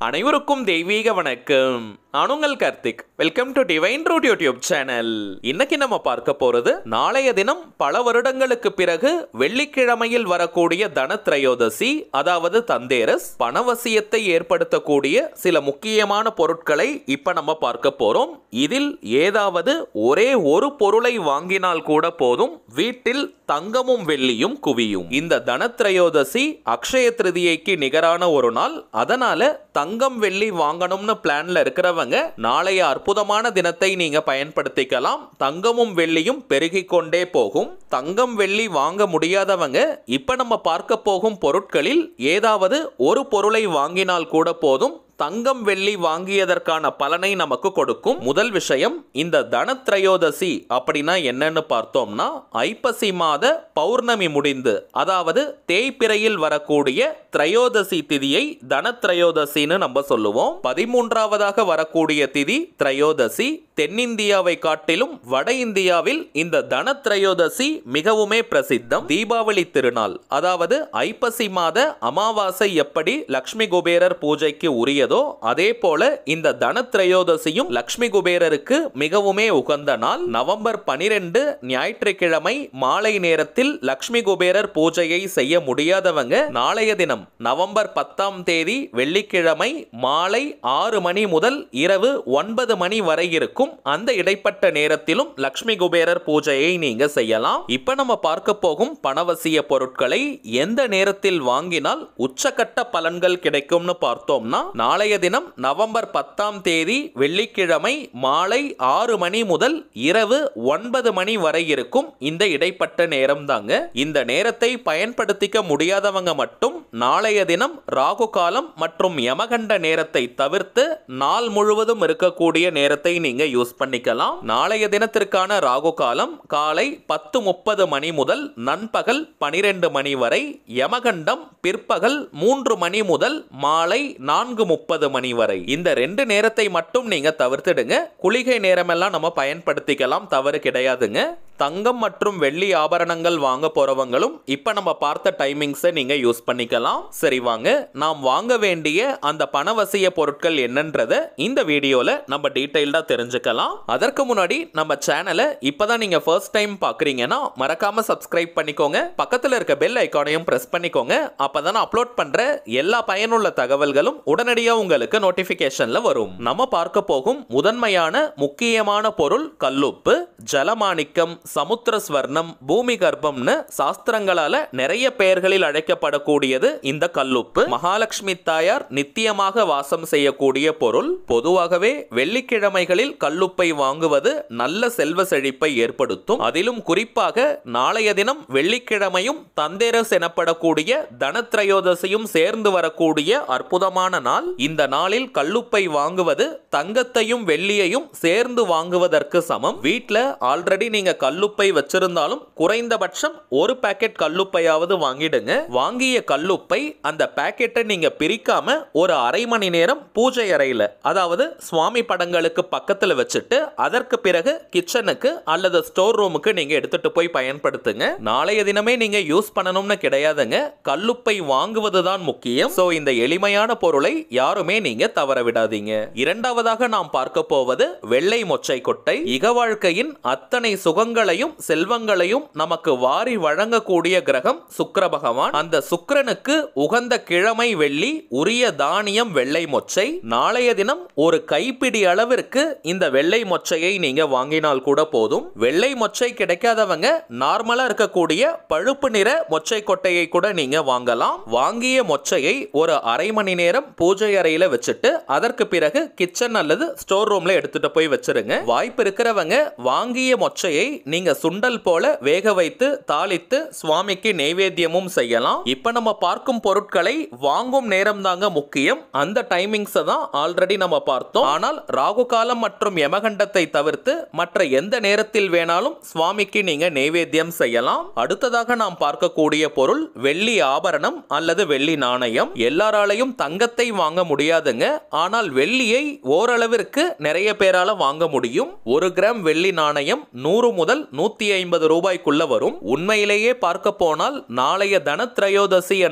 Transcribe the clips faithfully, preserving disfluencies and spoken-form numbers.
அனைவருக்கும் தெய்வீக வணக்கம். நான் உங்கள் Karthik. Welcome to divine root YouTube channel. இன்னைக்கு நம்ம பார்க்க போறது நாளைய தினம் பல வருடங்களுக்கு பிறகு வெள்ளிக்கிழமையில் வரக்கூடிய தன த்ரயோதசி, அதாவது தந்தேரஸ், பணவசியத்தை ஏற்படுத்தக்கூடிய சில முக்கியமான பொருட்களை இப்ப நம்ம பார்க்க போறோம். இதில் ஏதாவது ஒரே ஒரு பொருளை வாங்கினால் கூட போதும், வீட்டில் தங்கமும் வெள்ளியும் குவியும். இந்த தன த்ரயோதசி அக்ஷய திருதியைக்கு நிகரான ஒரு நாள். அதனால தங்கம் வெள்ளி வாங்கணும்னு பிளான்ல இருக்கிறவங்க நாளைய அற்புதமான தினத்தை நீங்க பயன்படுத்திக்கலாம். தங்கமும் வெள்ளியும் பெருகிக் கொண்டே போகும். தங்கம் வெள்ளி வாங்க முடியாதவங்க இப்ப நம்ம பார்க்க போகும் பொருட்களில் ஏதாவது ஒரு பொருளை வாங்கினால் கூட போதும், தங்கம் வெள்ளி வாங்கியதற்கான பலனை நமக்கு கொடுக்கும். முதல் விஷயம், இந்த தன த்ரயோதசி அப்படின்னா என்னன்னு பார்த்தோம்னா, ஐப்பசி மாத பௌர்ணமி முடிந்து, அதாவது தேய்பிறையில் வரக்கூடிய த்ரயோதசி திதியை தன த்ரயோதசின்னு நம்ம சொல்லுவோம். பதிமூன்றாவதாக வரக்கூடிய திதி த்ரயோதசி. தென்னிந்தியாவை காட்டிலும் வட இந்தியாவில் இந்த தன த்ரயோதசி மிகவுமே பிரசித்தம். தீபாவளி திருநாள், அதாவது ஐப்பசி மாத அமாவாசை எப்படி லக்ஷ்மி குபேரர் பூஜைக்கு உரியதோ, அதே போல இந்த தன த்ரயோதசியும் லக்ஷ்மி குபேரருக்கு மிகவுமே உகந்த நாள். நவம்பர் பனிரெண்டு ஞாயிற்றுக்கிழமை மாலை நேரத்தில் லக்ஷ்மி குபேரர் பூஜையை செய்ய முடியாதவங்க நாளைய தினம் நவம்பர் பத்தாம் தேதி வெள்ளிக்கிழமை மாலை ஆறு மணி முதல் இரவு ஒன்பது மணி வரை இருக்கும். அந்த இடைப்பட்ட நேரத்திலும் லக்ஷ்மி குபேரர் பூஜையை நீங்க செய்யலாம். இப்ப நம்ம பார்க்க போகும் பணவசிய பொருட்களை எந்த நேரத்தில் வாங்கினால் உச்சகட்ட பலன்கள் கிடைக்கும்னு பார்த்தோம்னா, நாளைய தினம் நவம்பர் பத்தாம் தேதி வெள்ளிக்கிழமை மாலை ஆறு மணி முதல் இரவு ஒன்பது மணி வரை இருக்கும் இந்த இடைப்பட்ட நேரம் தாங்க. இந்த நேரத்தை பயன்படுத்திக்க முடியாதவங்க மட்டும் நாளைய தினம் ராகு காலம் மற்றும் யமகண்ட நேரத்தை தவிர்த்து நாள் முழுவதும் இருக்கக்கூடிய நேரத்தை நீங்க யூஸ் பண்ணிக்கலாம். நாளைய தினத்திற்கான ராகு காலம் காலை பத்து முப்பது மணி முதல் நண்பகல் பனிரெண்டு மணி வரை, யமகண்டம் பிற்பகல் மூன்று மணி முதல் மாலை நான்கு முப்பது மணி வரை. இந்த ரெண்டு நேரத்தை மட்டும் நீங்க தவிர்த்துடுங்க. குளிகை நேரமெல்லாம் நம்ம பயன்படுத்திக்கலாம், தவறு கிடையாதுங்க. தங்கம் மற்றும் வெள்ளி ஆபரணங்கள் வாங்க போறவங்களும் இப்ப நம்ம பார்த்த டைமிங்ஸை நீங்க யூஸ் பண்ணிக்கலாம். சரி வாங்க, நாம் வாங்க வேண்டிய அந்த பணவசிய பொருட்கள் என்னன்றத இந்த வீடியோல நம்ம டீடைல்டா தெரிஞ்சுக்கலாம். அதற்கு முன்னாடி நம்ம சேனலை இப்பதான் நீங்க ஃபர்ஸ்ட் டைம் பாக்குறீங்கன்னா மறக்காம சப்ஸ்கிரைப் பண்ணிக்கோங்க. பக்கத்துல இருக்க பெல் ஐகானையும் பிரஸ் பண்ணிக்கோங்க. அப்பதான் அப்லோட் பண்ற எல்லா பயனுள்ள தகவல்களும் உடனடியா உங்களுக்கு நோட்டிபிகேஷன்ல வரும். நம்ம பார்க்க போகும் முதன்மையான முக்கியமான பொருள் கல்லுப்பு. ஜலமாணிக்கம், சமுத்திர ஸ்வர்ணம், பூமி கர்ப்பம்னு சாஸ்திரங்களால நிறைய பெயர்களில் அழைக்கப்படக்கூடியது இந்த கல்லுப்பு. மகாலட்சுமி தாயார் நித்தியமாக வாசம் செய்யக்கூடிய பொருள். பொதுவாகவே வெள்ளிக்கிழமைகளில் கல்லுப்பை வாங்குவது நல்ல செல்வ செழிப்பை ஏற்படுத்தும். அதிலும் குறிப்பாக நாளைய தினம் வெள்ளிக்கிழமையும் தந்தேரஸ் எனப்படக்கூடிய தனத்ரயோதசியும் சேர்ந்து வரக்கூடிய அற்புதமான நாள். இந்த நாளில் கல்லுப்பை வாங்குவது தங்கத்தையும் வெள்ளியையும் சேர்ந்து வாங்குவதற்கு சமம். வீட்ல ஆல்ரெடி நீங்க கல்லுப்பை வச்சிருந்தாலும் குறைந்தபட்சம் ஒரு பாக்கெட் கல்லுப்பையாவது வாங்கிடுங்க. வாங்கிய கல்லுப்பை அந்த பாக்கெட்டை நீங்க பிரிக்காம ஒரு அரை மணி நேரம் பூஜை அறையில, அதாவது சுவாமி படங்களுக்கு பக்கத்துல வச்சுட்டு அதற்கு பிறகு கிச்சனுக்கு அல்லது ஸ்டோர் ரூமுக்கு நீங்க எடுத்துட்டு போய் பயன்படுத்துங்க. நாளைய தினமே நீங்க யூஸ் பண்ணணும்னு கிடையாதுங்க, கல்லுப்பை வாங்குவதுதான் முக்கியம். சோ இந்த எளிமையான பொருளை யாருமே நீங்க தவற விடாதீங்க. இரண்டாவதாக நாம் பார்க்க போவது வெள்ளை மொச்சை கொட்டை. இக வாழ்க்கையின் அத்தனை சுகங்களையும் செல்வங்களையும் நமக்கு வாரி வழங்கக்கூடிய கிரகம் சுக்கிர பகவான். அந்த சுக்கிரனுக்கு உகந்த கிழமை வெள்ளி, உரிய தானியம் வெள்ளை மொச்சை. நாளைய தினம் ஒரு கைப்பிடி அளவிற்கு இந்த வெள்ளை மொச்சையை நீங்க வாங்கினால் கூட போதும். வெள்ளை மொச்சை கிடைக்காதவங்க நார்மலா இருக்கக்கூடிய பழுப்பு நிற மொச்சை கொட்டையை கூட நீங்க வாங்கலாம். வாங்கிய மொச்சையை ஒரு அரை மணி நேரம் பூஜை அறையில வச்சுட்டு அதற்கு பிறகு கிச்சன் அல்லது ஸ்டோர் ரூம்ல எடுத்துட்டு போய் வச்சிருங்க. வாய்ப்பு இருக்கிறவங்க வாங்கிய மொச்சையை நீங்க சுண்டல் போல வேக வைத்து தாளித்து சுவாமிக்கு நைவேத்தியமும் செய்யலாம். இப்ப நம்ம பார்க்கும் பொருட்களை வாங்கும் நேரம் தாங்க முக்கியம். அந்த டைமிங்ஸ் தான் ஆல்ரெடி நம்ம பார்த்தோம். ஆனால் ராகு காலம் மற்றும் யமகண்டத்தை தவிர்த்து மற்ற எந்த நேரத்தில் வேணாலும் சுவாமிக்கு நீங்க நைவேத்தியம் செய்யலாம். அடுத்ததாக நாம் பார்க்கக்கூடிய பொருள் வெள்ளி ஆபரணம் அல்லது வெள்ளி நாணயம். எல்லாராலையும் தங்கத்தை வாங்க முடியாதுங்க, ஆனால் வெள்ளியை ஓரளவிற்கு நிறைய பேரால வாங்க முடியும். ஒரு கிராம் வெள்ளி நாணயம் நூறு முதல் நூத்தி ஐம்பது ரூபாய்க்குள்ள வரும். உண்மையிலேயே பார்க்க போனால் நாளைய தன த்ரயோதசி அன்று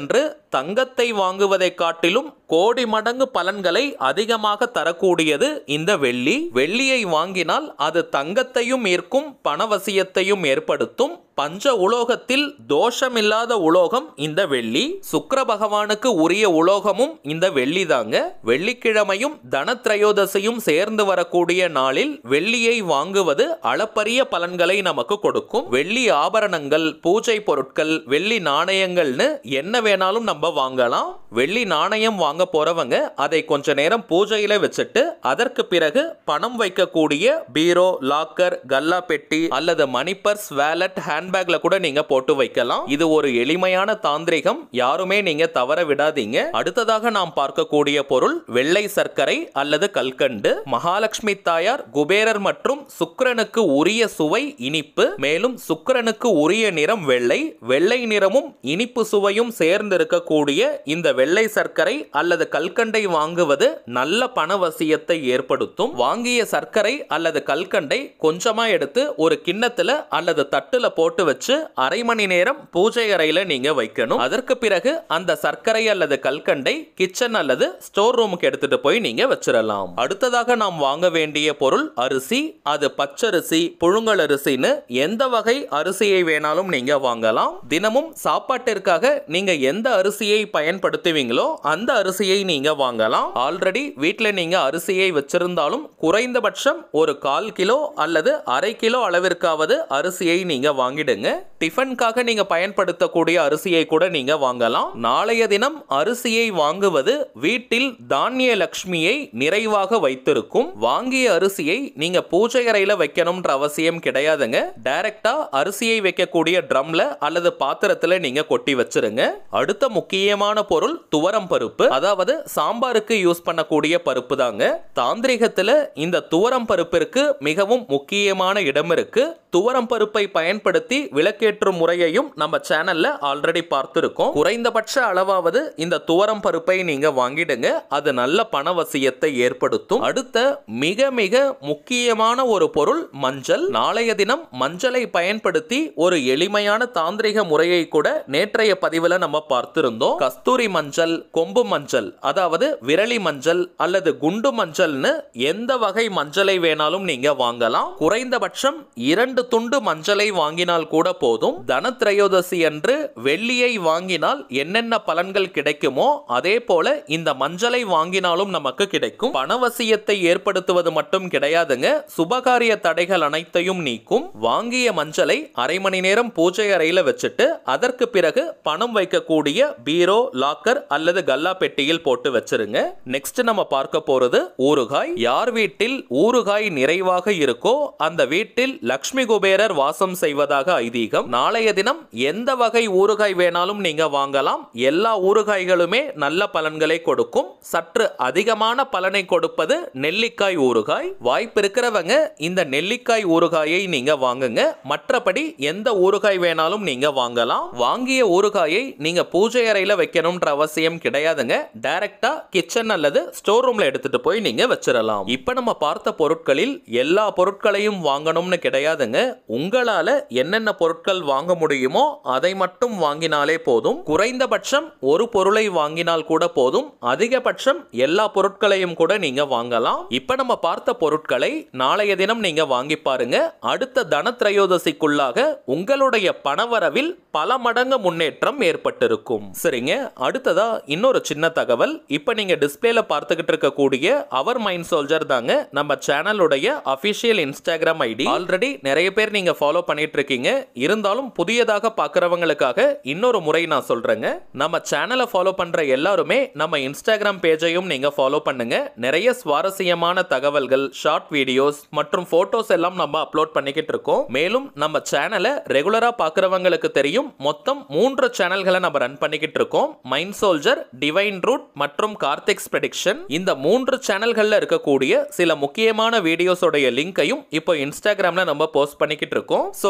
தங்கத்தை வாங்குவதை காட்டிலும் கோடி மடங்கு பலன்களை அதிகமாக தரக்கூடியது இந்த வெள்ளி. வெள்ளியை வாங்கினால் அது தங்கத்தையும் ஈர்க்கும், பணவசியத்தையும் ஏற்படுத்தும். பஞ்ச உலோகத்தில் தோஷமில்லாத உலோகம் இந்த வெள்ளி. சுக்கிர பகவானுக்கு உரிய உலோகமும் இந்த வெள்ளி தாங்க. வெள்ளிக்கிழமையும் தன திரயோதசியும் சேர்ந்து வரக்கூடிய நாளில் வெள்ளியை வாங்குவது அளப்பரிய பலன்களை நமக்கு கொடுக்கும். வெள்ளி ஆபரணங்கள், பூஜை பொருட்கள், வெள்ளி நாணயங்கள்னு என்ன வேணாலும் நம்ம வாங்கலாம். வெள்ளி நாணயம் வாங்க போறவங்க அதை கொஞ்ச நேரம் பூஜையில வச்சுட்டு அதற்கு பிறகு பணம் வைக்கக்கூடிய பீரோ, லாக்கர், கல்லா பெட்டி அல்லது மணி பர்ஸ், வேலட், ஹேண்ட்பேக்ல கூட நீங்க போட்டு வைக்கலாம். இது ஒரு எளிமையான தாந்திரிகம், யாருமே நீங்க தவற விடாதீங்க. அடுத்ததாக நாம் பார்க்கக்கூடிய பொருள் வெள்ளை சர்க்கரை அல்லது கல்கண்டு. மகாலட்சுமி தாயார், குபேரர் மற்றும் சுக்கிரனுக்கு உரிய சுவை இனிப்பு. மேலும் சுக்கிரனுக்கு உரிய நிறம் வெள்ளை. வெள்ளை நிறமும் இனிப்பு சுவையும் சேர்ந்து இருக்கக்கூடிய இந்த வெள்ளை சர்க்கரை அல்லது கல்கண்டை வாங்குவது நல்ல பணவசியத்தை ஏற்படுத்தும். வாங்கிய சர்க்கரை அல்லது கல்கண்டை கொஞ்சமா எடுத்து ஒரு கிண்ணத்துல அல்லது தட்டுல போட்டு வச்சு அரை மணி நேரம் பூஜை அறையில நீங்க வைக்கணும். அதற்கு பிறகு அந்த சர்க்கரை அல்லது கல்கண்டை கிச்சன் அல்லது ஸ்டோர் ரூமுக்கு எடுத்துட்டு போய் நீங்க வச்சிடலாம். அடுத்ததாக நாம் வாங்க வேண்டிய பொருள் அரிசி. அது பச்சரிசி, புழுங்கல் அரிசின்னு எந்த வகை அரிசியை வேணாலும் நீங்க வாங்கலாம். தினமும் சாப்பாட்டிற்காக நீங்க எந்த அரிசியை பயன்படுத்துவீங்களோ அந்த அரிசியை நீங்க வாங்கலாம். ஆல்ரெடி வீட்டில் நீங்க அரிசியை வச்சிருந்தாலும் குறைந்தபட்சம் ஒரு கால் கிலோ அல்லது அரை கிலோ அளவிற்காவது அரிசியை நீங்க வாங்கிடுங்க. டிஃபனுக்காக நீங்க பயன்படுத்தக்கூடிய அரிசியை கூட நீங்க வாங்கலாம். நாளைய தினம் அரிசியை வாங்குவது வீட்டில் தானிய லட்சுமியை நிறைவாக வைத்திருக்கும். வாங்கிய அரிசியை நீங்க பூஜை அறையில வைக்கணும்ன்ற அவசியம் கிடையாதுங்க. டைரக்டா அரிசியை வைக்கக்கூடிய ட்ரம்ல அல்லது பாத்திரத்துல நீங்க கொட்டி வச்சிருங்க. அடுத்த முக்கியமான பொருள் துவரம் பருப்பு. அதாவது சாம்பாருக்கு யூஸ் பண்ணக்கூடிய பருப்பு தாங்க. தாந்திரிகத்துல இந்த துவரம் பருப்பிற்கு மிகவும் முக்கியமான இடம் இருக்கு. துவரம் பருப்பை பயன்படுத்தி விளக்கேற்றும் முறையையும் நம்ம சேனல்ல ஆல்ரெடி பார்த்திருக்கோம். குறைந்தபட்ச அளவாவது இந்த துவரம் பருப்பை நீங்க வாங்கிடுங்க. அது நல்ல பணவசியத்தை ஏற்படுத்தும். அடுத்த மிக மிக முக்கியமான ஒரு பொருள் மஞ்சள். நாளைய தினம் மஞ்சளை பயன்படுத்தி ஒரு எளிமையான தாந்திரிக முறையை கூட நேற்றைய பதிவுல நம்ம பார்த்திருந்தோம். கஸ்தூரி மஞ்சள், கொம்பு மஞ்சள், அதாவது விரலி மஞ்சள் அல்லது குண்டு மஞ்சள்னு எந்த வகை மஞ்சளை வேணாலும் நீங்க வாங்கலாம். குறைந்தபட்சம் இரண்டு துண்டு மஞ்சளை வாங்கினால் கூட போதும். தன திரயோதசி அன்று வெள்ளியை வாங்கினால் என்னென்ன பலன்கள் கிடைக்குமோ அதே போல இந்த மஞ்சளை வாங்கினாலும் நமக்கு கிடைக்கும். பணவசியத்தை ஏற்படுத்துவது மட்டும் கிடையாதுங்க, சுபகாரிய தடைகள் அனைத்தையும் நீக்கும். வாங்கிய மஞ்சளை அரை மணி நேரம் பூஜை அறையில வச்சுட்டு அதற்கு பிறகு பணம் வைக்கக்கூடிய பீரோ, லாக்கர் அல்லது கல்லா பெட்டியில் போட்டு வச்சிருங்க. நெக்ஸ்ட் நம்ம பார்க்க போறது ஊறுகாய். யார் வீட்டில் ஊறுகாய் நிறைவாக இருக்கோ அந்த வீட்டில் லட்சுமி குபேரர் வாசம் செய்வதாக ஐதீகம். நாளைய தினம் எந்த வகை ஊறுகாய் வேணாலும் நீங்க வாங்கலாம். எல்லா ஊறுகாய்களுமே நல்ல பலன்களை கொடுக்கும். சற்று அதிகமான பலனை கொடுப்பது நெல்லிக்காய் ஊறுகாய். வாய்ப்பு இருக்கிறவங்க இந்த நெல்லிக்காய் ஊறுகாயை நீங்க வாங்குங்க. மற்றபடி எந்த ஊறுகாய் வேணாலும் நீங்க வாங்கலாம். வாங்கிய ஊறுகாயை நீங்க பூஜை அறையில வைக்கணும்ன்ற அவசியம் கிடையாதுங்க. டைரக்டா கிச்சன் அல்லது ஸ்டோர் ரூம்ல எடுத்துட்டு போய் நீங்க வச்சிடலாம். இப்ப நம்ம பார்த்த பொருட்களில் எல்லா பொருட்களையும் வாங்கணும்னு கிடையாதுங்க. உங்களால என்னென்ன பொருட்கள் வாங்க முடியுமோ அதை மட்டும் வாங்கினாலே போதும். குறைந்தபட்சம் ஒரு பொருளை வாங்கினால் கூட போதும். அதிகபட்சம் எல்லா பொருட்களையும் கூட நீங்க வாங்கலாம். இப்ப நம்ம பார்த்த பொருட்களை நாளைய தினம் நீங்க வாங்கி பாருங்க. அடுத்த தன திரயோதசிக்குள்ளாக உங்களுடைய பணவரவில் பல மடங்கு முன்னேற்றம் ஏற்பட்டிருக்கும். சரிங்க, அடுத்ததா இன்னொரு சின்ன தகவல். இப்ப நீங்க டிஸ்பிளேல பார்த்துக்கிட்டு இருக்கக்கூடிய அவர் மைண்ட் சோல்ஜர் தாங்க நம்ம சேனலுடைய அபிஷியல் இன்ஸ்டாகிராம் ஐடி. ஆல்ரெடி நிறைய பேர் நீங்க ஃபாலோ பண்ணிட்டு இருக்கீங்க. இருந்தாலும் புதியதாக பார்க்கறவங்களுக்காக இன்னொரு முறை நான் சொல்றேங்க. நம்ம சேனலை ஃபாலோ பண்ற எல்லாருமே நம்ம இன்ஸ்டாகிராம் பேஜையும் நீங்க ஃபாலோ பண்ணுங்க. நிறைய சுவாரஸ்யமான தகவல்கள், ஷார்ட் வீடியோஸ் மற்றும் போட்டோஸ் எல்லாம் நம்ம அப்லோட் பண்ணிக்கிட்டு இருக்கோம். மேலும் நம்ம சேனலை ரெகுலரா பார்க்கறவங்களுக்கு தெரியும், மொத்தம் மூன்று சேனல்களை நம்ம ரன் பண்ணிக்கிட்டு இருக்கோம். மைண்ட் சோல்ஜர், டிவைன் ரூட் மற்றும் கார்த்திக்ஸ் ப்ரெடிக்ஷன். இந்த மூன்று சேனல்கள்ல இருக்கக்கூடிய சில முக்கியமான வீடியோஸோட லிங்கையும் இப்போ இன்ஸ்டாகிராம்ல நம்ம போஸ்ட் பண்ணிக்கிட்டு இருக்கோம். சோ நீங்க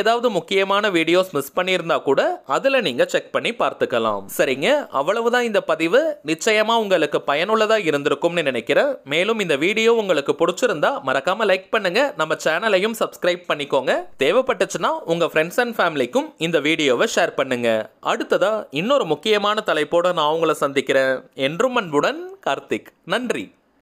ஏதாவது முக்கியமான வீடியோஸ் மிஸ் பண்ணியிருந்தா கூட அதுல நீங்க செக் பண்ணி பார்த்துக்கலாம். சரிங்க, அவ்வளவுதான் இந்த பதிவு. நிச்சயமா உங்களுக்கு பயனுள்ளதா இருந்திருக்கும்னு நினைக்கிறேன். மேலும் இந்த வீடியோ உங்களுக்கு பிடிச்சிருந்தா மறக்காம லைக் பண்ணுங்க, நம்ம சேனலையும் சப்ஸ்கிரைப் பண்ணிக்கோங்க. தேவைப்பட்டுச்சுன்னா உங்க ஃப்ரெண்ட்ஸ் அண்ட் ஃபேமிலிக்கும் இந்த வீடியோவை ஷேர் பண்ணுங்க. அடுத்ததா இன்னொரு முக்கியமான தலைப்போட நான் உங்களை சந்திக்கிறேன். என்றும் அன்புடன் கார்த்திக். நன்றி.